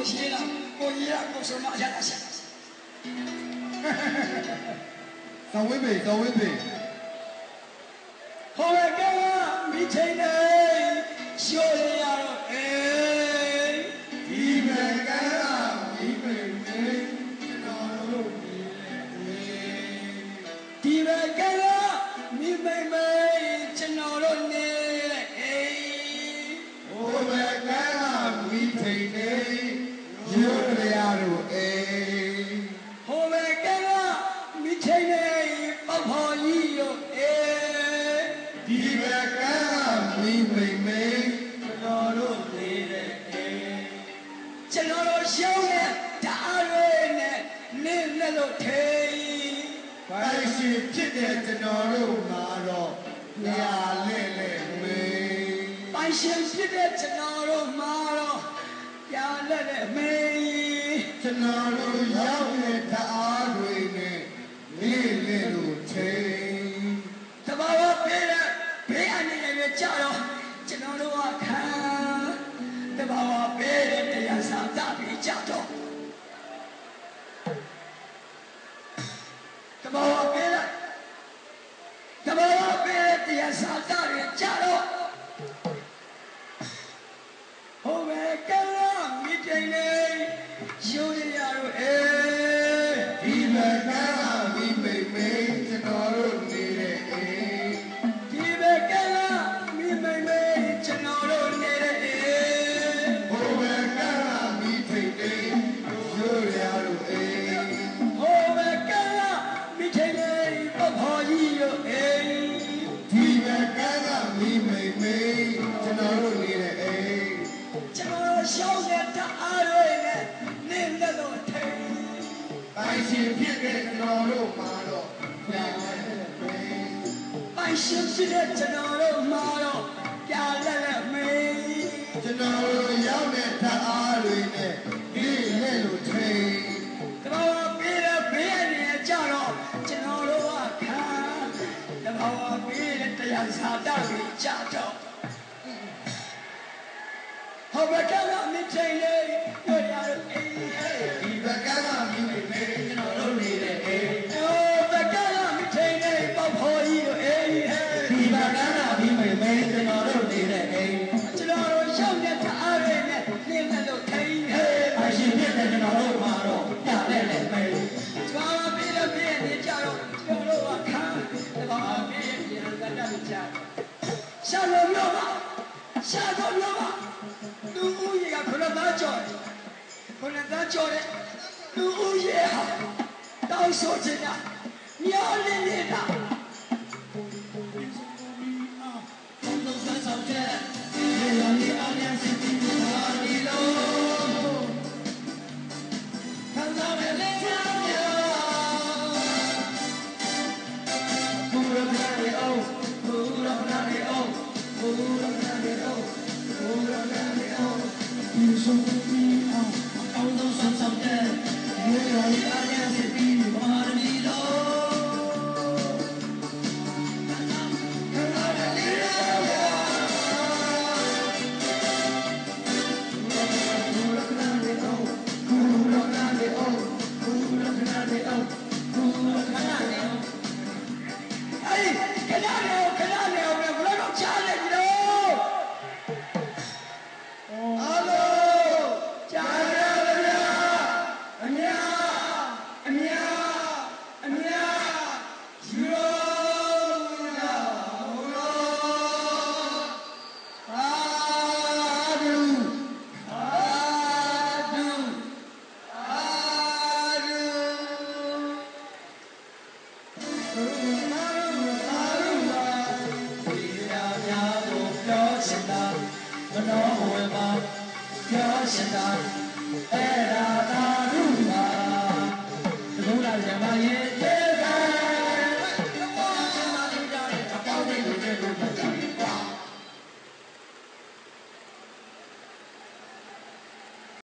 ကိုရှိလားကိုကြီးကကိုဆိုမှအရသာရှိဇဝိပေဟောရကမိချိန်နေရှိုးရရတော့ဒီဘက်ကမိပေမေကျွန်တော်တို့ဒီဘက်ကမိပေမေကျွန်တော်တို့နေတဲ့ဟိုဘက်ကမိထိန်နေရိုးရတို့ဟိုဘက်ကမိချိန်နေပေါ့ဖော်ကြီးတို့ဒီဘက်ကမိမိမေကျွန်တော်တို့နေတဲ့ကျွန်တော်တို့ရှောင်းတဲ့ဓာတ်ရည်နဲ့နင်းနဲ့လို့ထေးပိုင်ရှင်ဖြစ်တဲ့ကျွန်တော်တို့မှာတော့ညာလဲလဲမေပိုင်ရှင်ဖြစ်တဲ့ကျွန်တော်တို့မှာတော့ညာလဲလဲမေကျွန်တော်တို့ရောက်တဲ့ဓာတ်တွေနဲ့လေးလေးလို့ချိန်တဘာဝပေးတဲ့ဘေးအနေနဲ့ကြတော့ကျွန်တော်တို့ကခံတဘာဝပေးတဲ့တရားစာတပြီးကြတော့တဘာဝပေးတဲ့တရားစာတပြီးကြတော့ဟိုဘက်ကမိချိန်လေးရိုးရရတို့ဒီဘက်ကမိမိမေကျွန်တော်တို့နေတဲ့ဒီဘက်ကမိမိမေကျွန်တော်တို့နေတဲ့ဟိုဘက်ကမိထိတ်တေရိုးရတို့ဟိုဘက်ကမိထိတ်လေးပေါ့ဖော်ကြီးတို့ဒီဘက်ကမိမိမေကျွန်တော်တို့နေတဲ့ကျွန်တော်ရှောင်းတဲ့ဓာတ်အားတွေနဲ့နင်းလက်လို့ထိန်ပိုင်ရှင်ဖြစ်တဲ့ကျွန်တော်တို့မှာတော့ညာလဲမေပိုင်ရှင်ဖြစ်တဲ့ကျွန်တော်တို့မှာတော့ညာလဲမေကျွန်တော်တို့ရောက်တဲ့ဓာတ်အားတွေနဲ့ဒီလဲလို့ထိန်တဘာဝပေးတဲ့ဘေးအနေနဲ့ကြတော့ကျွန်တော်တို့ကခံတဘာဝပေးတဲ့တရားစာတပြီးကြတော့ဟောဘက်ကမိချိန်လေးတို့ရတော့ဒီဘက်ကမိမိမေကျွန်တော်တို့နေတဲ့ဟောဘက်ကမိချိန်လေးပေါ့ဖော်ကြီးတို့ဒီဘက်ကမိမိမေကျွန်တော်တို့နေတဲ့ကျွန်တော်တို့ရောက်တဲ့အားတွေနဲ့လင်းလက်လို့ထိန်အရှင်ဖြစ်တဲ့ကျွန်တော်တို့မှာတော့ပြတဲ့လေမေကျွာပေးတဲ့ဘေးအနေကြတော့ကျွန်တော်တို့ကခံတဘာဘေးရဲ့တရားကတတ်ကြရှာလို့မျိုးပါရှာတော့မျိုးပါလူဦးရေကခဏသားကြော်တယ်ခဏသားကြော်တယ်လူဦးရေဟာတောင်းဆိုခြင်းကမျောလင်းနေတာအဲ့ဒါသာရုပါဘုရားဇမရဲ့